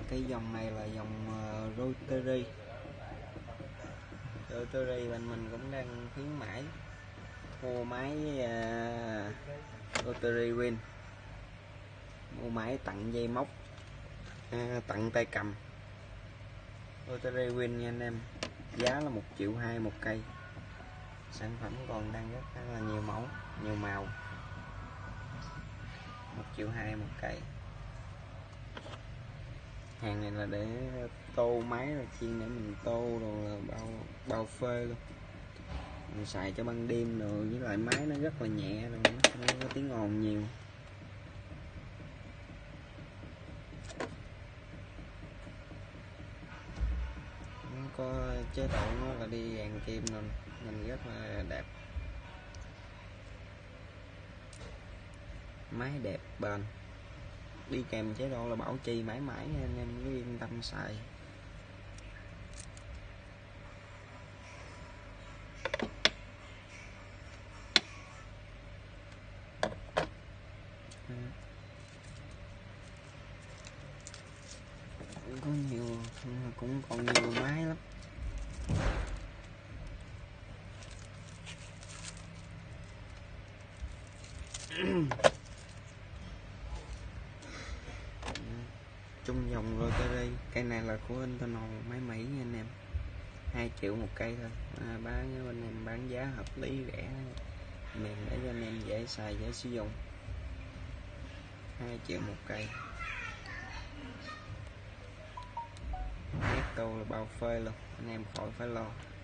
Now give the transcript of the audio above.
Cái dòng này là dòng Rotary. Bên mình cũng đang khuyến mãi mua máy Rotary Win, mua máy tặng dây móc, tặng tay cầm Rotary Win nha anh em. Giá là 1,2 triệu một cây. Sản phẩm còn đang rất là nhiều mẫu, nhiều màu. 1,2 triệu một cây. Hàng này là để tô máy, là chuyên để mình tô rồi là bao phê luôn. Mình xài cho ban đêm rồi, với lại máy nó rất là nhẹ rồi, nó không có tiếng ồn nhiều. Nó có chế độ nó là đi đèn kim rồi, nhìn rất là đẹp. Máy đẹp bền, đi kèm chế độ là bảo trì mãi mãi nha anh em, cứ yên tâm xài. Có nhiều, cũng còn nhiều máy lắm. Chung dòng Rotary. Cây này là của Internal máy Mỹ nha anh em. 2 triệu một cây thôi. Bán bên em bán giá hợp lý rẻ, mềm để cho anh em dễ xài dễ sử dụng. 2 triệu một cây. Tô là bao phê luôn, anh em khỏi phải lo.